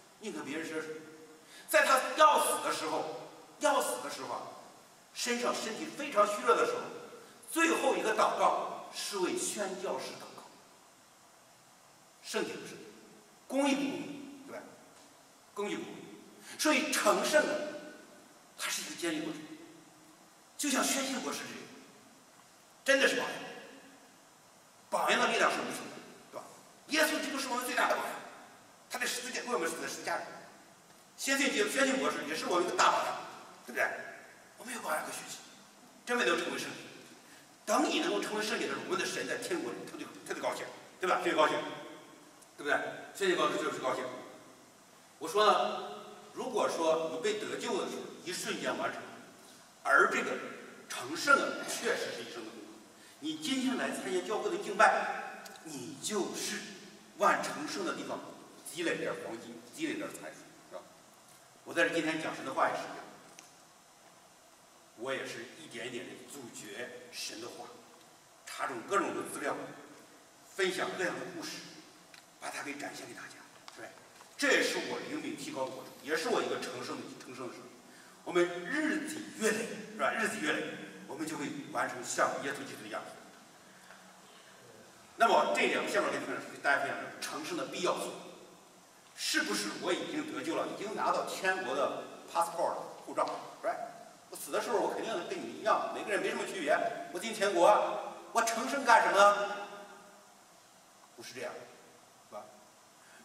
在他要死的时候啊，身体非常虚弱的时候，最后一个祷告是为宣教士祷告。圣洁不圣洁，公义不公义，对吧？公义不公义。所以成圣啊，它是一个艰辛过程。就像宣信博士这样，真的是榜样的力量是无穷的，对吧？耶稣基督是我们最大的榜样，他在十字架为我们死在十字架上。宣信博士也是我们一个大榜样，对不对？我们有榜样可学习，真没能成为圣洁。等你能够成为圣洁的时候，我们的神在天国里特别高兴，对吧？特别高兴，对不对？宣信博士就是高兴。我说呢，如果说你被得救的时候一瞬间完成，而这个成圣啊，确实是一生的功课。你今天来参加教会的敬拜，你就是万成圣的地方积累点黄金，积累点财富，是吧？我在这今天讲神的话也是这样，我也是一点一点的咀嚼神的话，查找各种的资料，分享各样的故事，把它给展现给大家，对，这也是我灵命提高的过程，也是我一个成圣的时候。我们日积月累，是吧？日积月累，我们就会完成像耶稣基督的样子。那么这两个下面给大家分享成圣的必要性，是不是我已经得救了，已经拿到天国的 passport 护照 ，right？ 我死的时候我肯定跟你一样，每个人没什么区别。我进天国，我成圣干什么呢？不是这样，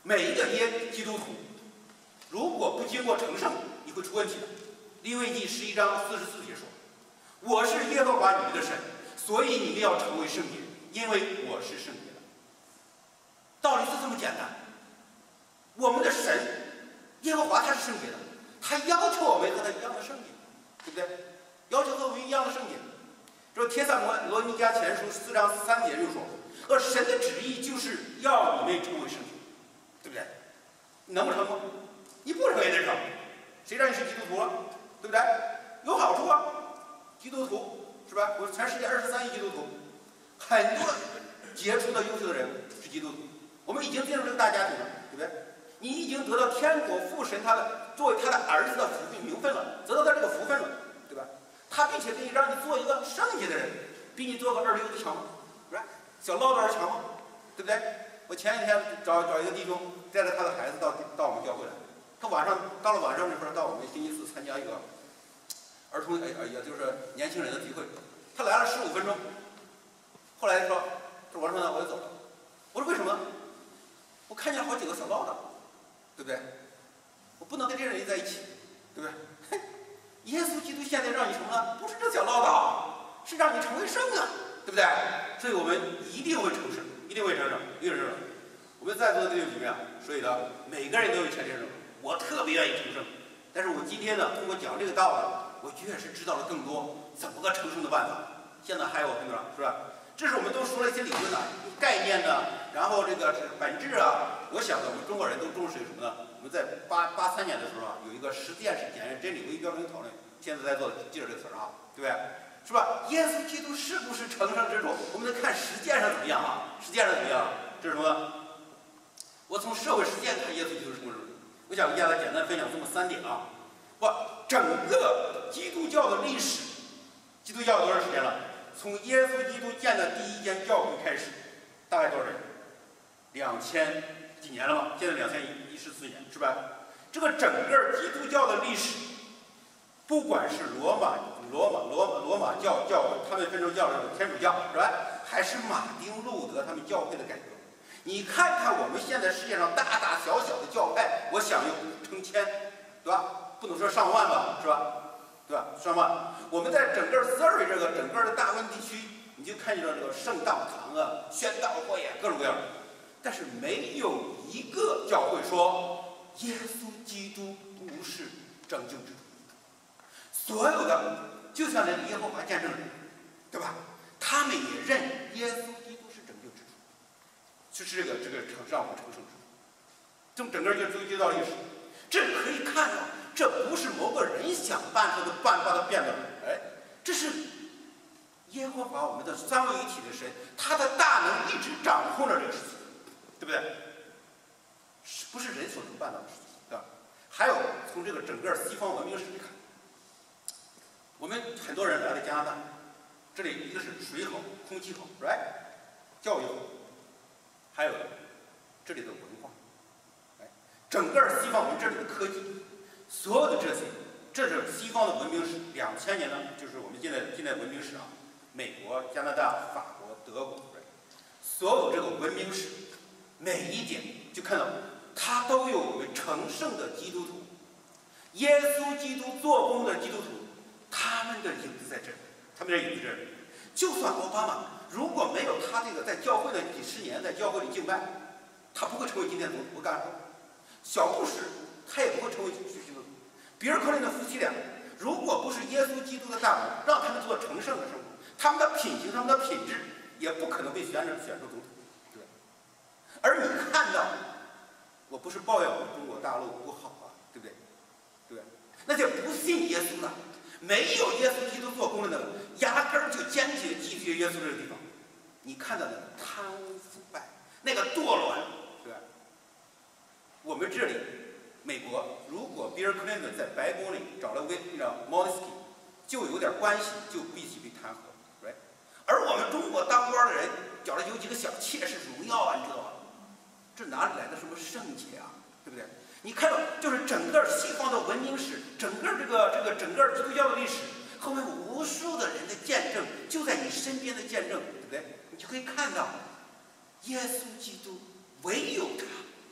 每一个基督徒，如果不经过成圣，你会出问题的。利未记11章44节说：“我是耶和华你们的神，所以你们要成为圣洁，因为我是圣洁的。”道理是这么简单。我们的神耶和华他是圣洁的，他要求我们和他一样的圣洁，对不对？要求和我们一样的圣洁。这帖撒罗尼迦前书4章3节就说：“神的旨意就是要你们成为圣洁，对不对？你能不成吗？你不成也得成。谁让你是基督徒了，对不对？有好处啊，基督徒是吧？我全世界23亿基督徒，很多杰出的、优秀的人是基督徒。我们已经进入这个大家庭了，对不对？你已经得到天国父神他的作为他的儿子的福分名分了，得到他这个福分了，对吧？他并且可以让你做一个圣洁的人，比你做个二流子强吗？是吧？小唠叨强吗？对不对？我前几天找一个弟兄带着他的孩子到我们教会来，他到了晚上的时候到我们星期四参加一个儿童也就是年轻人的聚会，他来了15分钟，后来说我说呢我就走了，我说为什么？我看见了好几个小唠叨，对不对？我不能跟这些人在一起，对不对？耶稣基督现在让你什么呢？不是这小唠叨，是让你成为圣啊，对不对？所以我们一定会成圣，一定会成圣，一定会成圣。我们在座的弟兄姐妹啊，所以呢，每个人都有权成圣。我特别愿意成圣，但是我今天呢，通过讲这个道理，我确实知道了更多怎么个成圣的办法。现在还有很多，是吧？这是我们都说了一些理论的概念呢，然后这个本质啊，我想呢，我们中国人都重视什么呢？我们在83年的时候啊，有一个实践式检验真理唯一标准讨论，现在在座的记着这个词儿啊，对不对？是吧？耶稣基督是不是成圣之主？我们得看实践上怎么样啊？实践上怎么样？这是什么呢？我从社会实践看耶稣基督是什么人？我想跟大家简单分享这么3点啊。整个基督教的历史，基督教有多少时间了？从耶稣基督建的第一间教会开始，大概多少人？2000几年了嘛？现在2114年，是吧？这个整个基督教的历史，不管是罗马教会，他们分成教天主教，是吧？还是马丁路德他们教会的改革，你看看我们现在世界上大大小小的教派，我想有成千，对吧？不能说上万吧，是吧？对吧？上万。我们在整个Surrey这个整个的大温地区，你就看见了这个圣道堂啊、宣道会啊，各种各样的。但是没有一个教会说耶稣基督不是拯救之主。所有的，就像那个耶和华见证人，对吧？他们也认耶稣基督是拯救之主，就是这个让我们成圣之主。这么整个就追究到历史，这可以看到。这不是某个人想办出的把它变的，这是耶和华我们的三位一体的神，他的大能一直掌控着这个事情，对不对？不是人所能办到的事情，对吧？还有从这个整个西方文明史来看，我们很多人来了加拿大，这里一个是水好、空气好 ，right？ 教育好，还有这里的文化，整个西方我们这里的科技。所有的这些，这是西方的文明史，2000年呢，就是我们现在文明史啊，美国、加拿大、法国、德国，所有这个文明史，每一点就看到它都有我们成圣的基督徒，耶稣基督做工的基督徒，他们的影子在这里，他们的影子在这里。就算奥巴马如果没有他这个在教会的几十年，在教会里敬拜，他不会成为今天的总统。我敢说，小布什他也不会成为基督徒。比尔·克林顿夫妻俩，如果不是耶稣基督的大能让他们做成圣的生活，他们的品行、他们的品质也不可能被选出总统，对吧？而你看到，我不是抱怨我们中国大陆不好啊，对不对？对吧？那些不信耶稣的，没有耶稣基督做工的那个，压根儿就坚决拒绝耶稣这个地方。你看到那个贪污腐败，那个堕落，对吧？我们这里。美国如果比尔·克林顿在白宫里找了莫里斯基，就有点关系，就必须被弹劾 ，right？ 而我们中国当官的人找了有几个小妾室荣耀啊，你知道吗？这哪里来的什么圣洁啊？对不对？你看到就是整个西方的文明史，整个整个基督教的历史，后面无数的人的见证，就在你身边的见证，对不对？你就可以看到，耶稣基督唯有他。才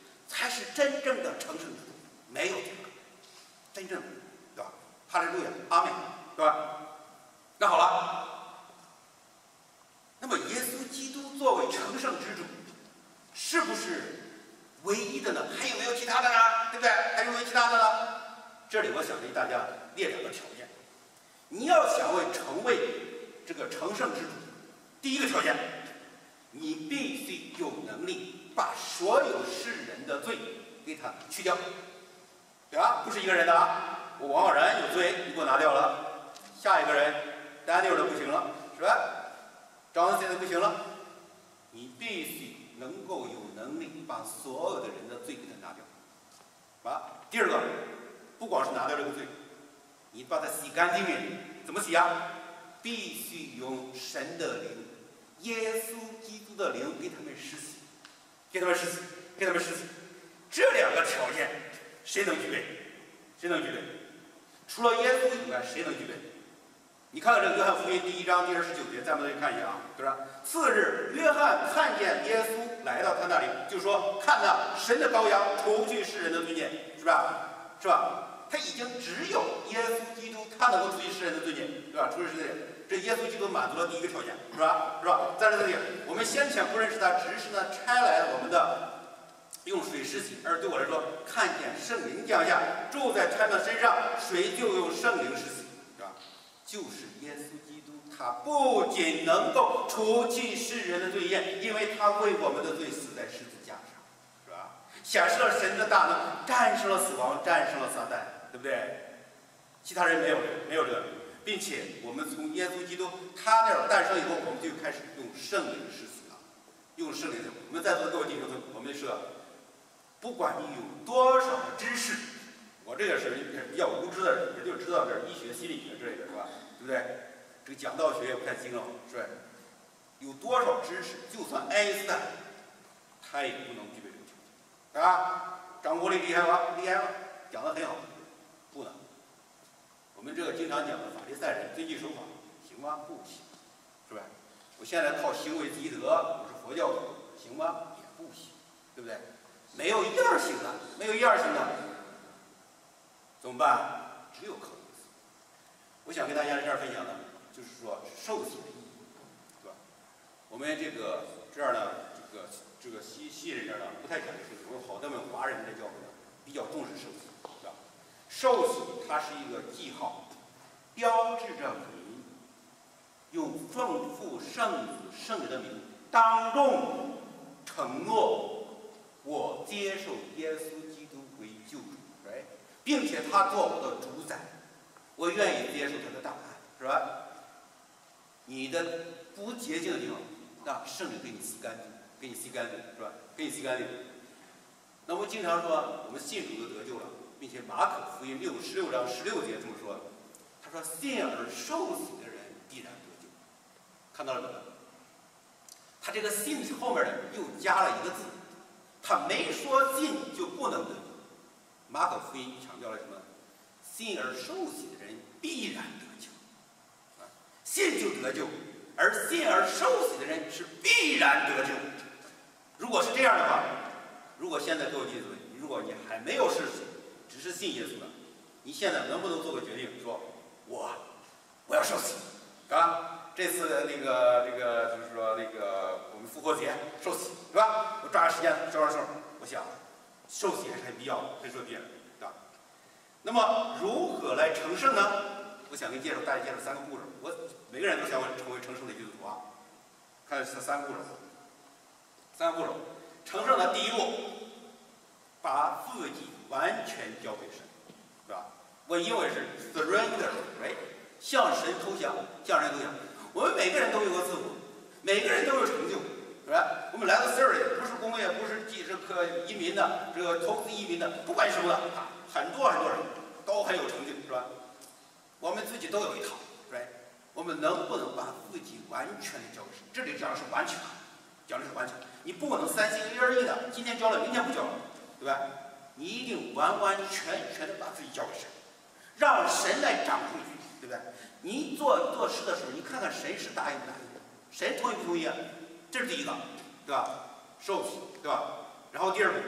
是真正的成圣之主，没有这个，真正的，对吧？哈利路亚，阿门，对吧？那好了，那么耶稣基督作为成圣之主，是不是唯一的呢？还有没有其他的呢？对不对？还有没有其他的呢？这里我想给大家列两个条件。你要想成为这个成圣之主，第一个条件，你必须有能力把所有世人的罪给他去掉，对吧？不是一个人的啊，我王浩然有罪，你给我拿掉了，下一个人丹尼尔都不行了，是吧？张恩现在不行了，你必须能够有能力把所有的人的罪给他拿掉，啊。第二个，不光是拿掉这个罪，你把它洗干净点，怎么洗啊？必须用神的灵，耶稣基督的灵给他们施洗，给他们施洗，给他们施洗。这两个条件，谁能具备？谁能具备？除了耶稣以外，谁能具备？你看看这个约翰福音第1章第29节，咱们再看一下啊，对吧？次日，约翰看见耶稣来到他那里，就说：“看哪，神的羔羊，除去世人的罪孽，是吧？是吧？”他已经只有耶稣基督，他能够除去世人的罪孽，对吧？除去世人的罪孽，这耶稣基督满足了第一个条件，是吧？是吧？在这里，我们先前不认识他，只是呢拆来了我们的用水施洗，而对我来说，看见圣灵降下，住在他们身上，谁就用圣灵施洗，是吧？就是耶稣基督，他不仅能够除去世人的罪孽，因为他为我们的罪死在十字架上，是吧？显示了神的大能，战胜了死亡，战胜了撒旦。对不对？其他人没有这个，并且我们从耶稣基督他那儿诞生以后，我们就开始用圣灵施洗了，用圣灵。我们在座的各位弟兄姊妹，我们说，不管你有多少的知识，我这个是比较无知的人，也就知道点医学、心理学之类的，是吧？对不对？这个讲道学也不太精了，是吧？有多少知识，就算爱因斯坦，他也不能具备这个条件，啊？张国立厉害吧？厉害吧？讲得很好。不能，我们这个经常讲的法利赛人遵纪守法，行吗？不行，是吧？我现在靠行为积德，我是佛教徒，行吗？也不行，对不对？没有一样行的，没有一样行的，怎么办？只有靠耶稣。我想跟大家在这儿分享的，就是说受洗的意义，对吧？我们这个这儿呢，这个西人这儿呢，不太讲究受洗，我们好多们华人的教会呢，比较重视受洗。受洗它是一个记号，标志着你用奉父圣子圣灵的名当众承诺我接受耶稣基督为救主，并且他做我的主宰，我愿意接受他的答案，是吧？你的不洁净的地方，让圣灵给你洗干净，给你洗干净，是吧？给你洗干净。那我们经常说，我们信主就得救了。并且马可福音16章16节这么说，他说：“信而受洗的人必然得救。”看到了没有？他这个“信”后面呢又加了一个字，他没说信就不能得救。马可福音强调了什么？信而受洗的人必然得救，信就得救，而信而受洗的人是必然得救。如果是这样的话，如果现在各位弟兄们，如果你还没有受洗，只是信耶稣的，你现在能不能做个决定，说我要受洗，啊？这次这个就是说我们复活节受洗，对吧？我抓紧时间收，我想受洗还是很必要的，很必要的，对吧？那么如何来成圣呢？我想给大家介绍3个步骤。我每个人都想成为成圣的基督徒啊。看这3个步骤。3个步骤，成圣的第一步，把自己完全交给神，是吧？我英文是 surrender，right？ 向神投降，向神投降。我们每个人都有个自我，每个人都有成就，是吧？我们来到这儿也不是工业，不是移民的，这个投资移民的，不管什么的，很多人都很有成就，是吧？我们自己都有一套，right？ 我们能不能把自己完全的交给神？这里讲的是完全，讲的是完全。你不能三心二意的，今天交了，明天不交了，对吧？你一定完完全全的把自己交给神，让神来掌控你，对不对？你做事的时候，你看看神是答应不答应，神同意不同意啊？这是第一个，对吧？受洗，对吧？然后第二步，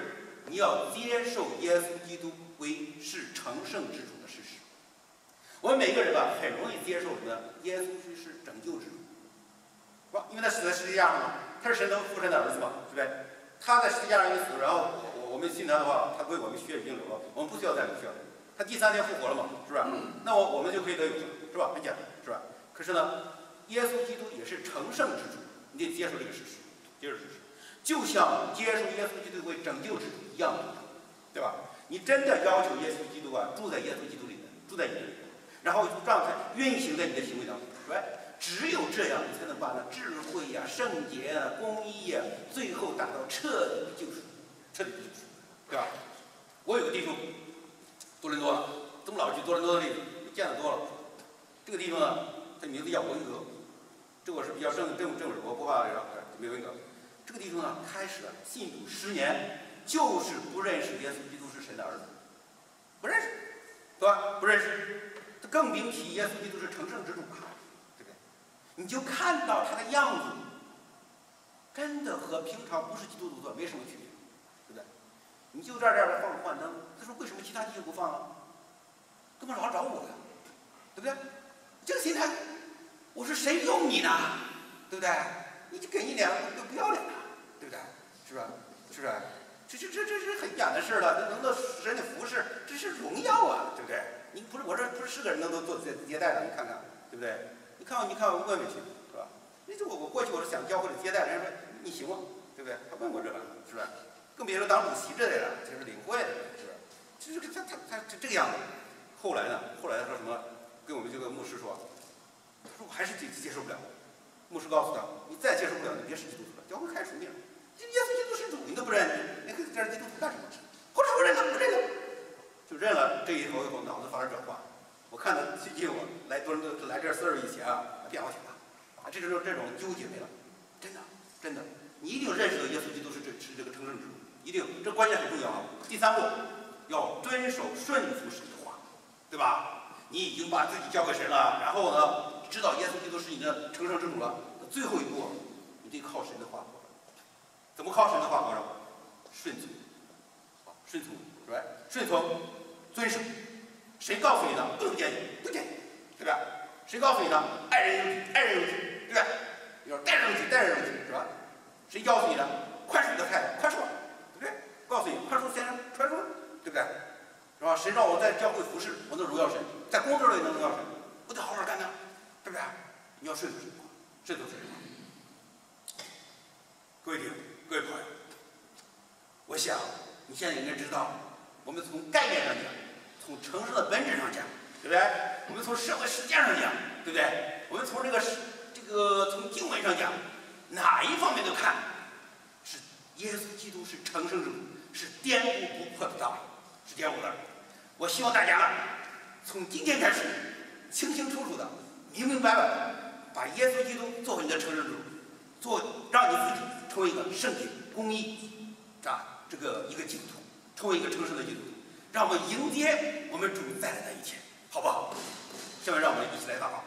你要接受耶稣基督为是成圣之主的事实。我们每个人吧，很容易接受什么呢？耶稣是拯救之主，是吧？因为他死在十字架上嘛，他是神的父神的儿子嘛，是不是？他在十字架上一死，然后我们信他的话，他为我们血已经流了，我们不需要再流血了。他第3天复活了嘛，是不是？那我们就可以得永生，是吧？很简单，是吧？可是呢，耶稣基督也是成圣之主，你得接受这个事实，接受事实，就像接受耶稣基督为拯救之主一样的，对吧？你真的要求耶稣基督啊，住在耶稣基督里面，住在你这里面，然后让他运行在你的行为当中，对吧？只有这样，你才能把那智慧呀、圣洁啊、公义呀，最后达到彻底的救赎，彻底的救赎，对吧？我有个弟兄，多伦多了，这么老举多伦多的例子，见得多了。这个地方呢，它名字叫文革，这我是比较正式，我不怕没文革。这个地方呢，开始了信主10年，就是不认识耶稣基督是神的儿子，不认识，对吧？不认识，他更别提耶稣基督是成圣之主了。你就看到他的样子，真的和平常不是基督徒的没什么区别，对不对？你就在这儿放幻灯，他说为什么其他弟兄不放啊？干嘛老找我呀？对不对？这个心态，我说谁用你呢？对不对？你就给你脸都不要脸了，对不对？是吧？是不是？这是很简单的事了，能够使人的服侍，这是荣耀啊，对不对？你不是我这不是个人能够做接待的，你看看，对不对？你看我问问去，是吧？我过去我是想教会里接待人，说你行吗？对不对？他问我这个，是吧？更别说当主席之类的，就是领会的，是吧？就是他这个样子。后来他说什么？跟我们这个牧师说，他说我还是接受不了。牧师告诉他，你再接受不了，你别是基督徒了，教会开除你了。这耶稣基督是主，你都不认，你跟这基督徒干什么？或者说认了不认了，就认了。这一头以后脑子发生转化。我看他最近我来多伦多来这4日以前啊，变化挺大啊，这种纠结没了，真的，你一定认识到耶稣基督是这个成圣之主，一定，这关键很重要啊。第3步，要遵守顺服神的话，对吧？你已经把自己交给神了，然后呢，知道耶稣基督是你的成圣之主了，最后一步，你得靠神的话活着。怎么靠神的话活着？顺从，顺从，是吧？顺从，遵守。谁告诉你的不坚决，不坚决，对吧？谁告诉你的爱人如己，爱人如己，对吧？要待人如己，待人如己，是吧？谁告诉你的宽恕你的态度，宽恕，对不对？告诉你宽恕先生，宽恕，对不对？是吧？谁让我在教会服侍，我能荣耀神，在工作上也能荣耀神，我得好好干呢，对不对？你要顺从神的话，顺从神的话。各位弟兄，各位朋友，我想你现在应该知道，我们从概念上讲。从成圣的本质上讲，对不对？我们从社会实践上讲，对不对？我们从从经文上讲，哪一方面都看，是耶稣基督是成圣之主，是颠扑不破的道理，是颠扑的。我希望大家从今天开始，清清楚楚的、明明白白的，把耶稣基督作为你的成圣之主，让你自己成为一个圣洁、公义一个基督徒，成为一个成圣的基督徒。让我们迎接我们主再来的一天，好不好？下面让我们一起来祷告。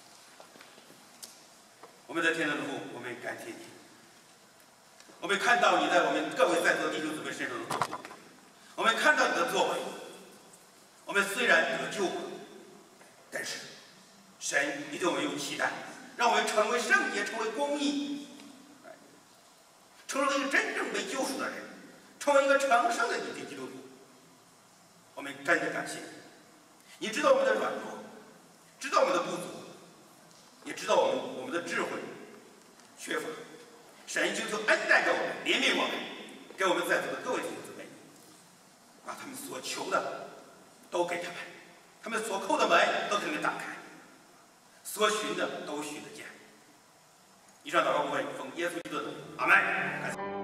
我们的天上的父，我们感谢你，我们看到你在我们各位在座的弟兄姊妹身上的作为，我们看到你的作为。我们虽然得救了，但是神你对我们有期待，让我们成为圣洁，成为公义，成为一个真正被救赎的人，成为一个成圣的基督徒。我们真的感谢你，你知道我们的软弱，知道我们的不足，也知道我们的智慧缺乏。神就恩待着我们，怜悯我们，给我们在座的各位弟兄姊妹，把他们所求的都给他们，他们所叩的门都给他们打开，所寻的都寻得见。以上祷告部分奉耶稣基督的名，阿门。